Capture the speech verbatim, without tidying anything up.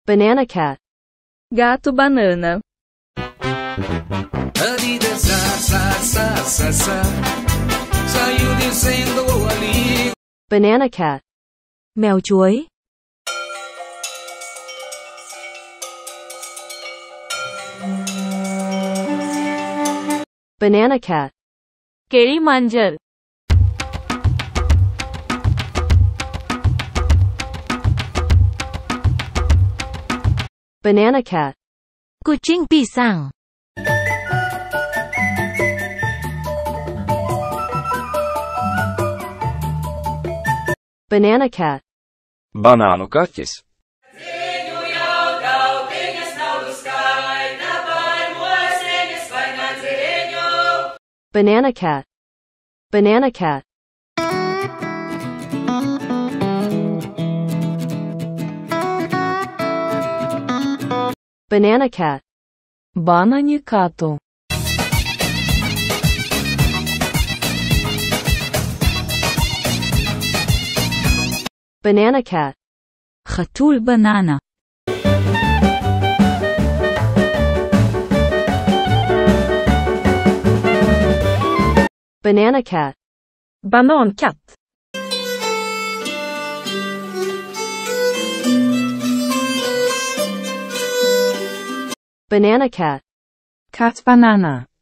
Banana cat. Gato banana. A vida sa, sa, sa, sa, sa, saiu dizendo ali. Banana cat. Mèo chuối. Banana cat. केळी मांजर. Banana cat. Kucing pisang. Banana cat. Banānu kaķis. Banana cat. Banana cat. Banana cat. Банані кату. Banana cat. חתול בננה. Banana cat. Banankatt. Banana cat. Katt banana.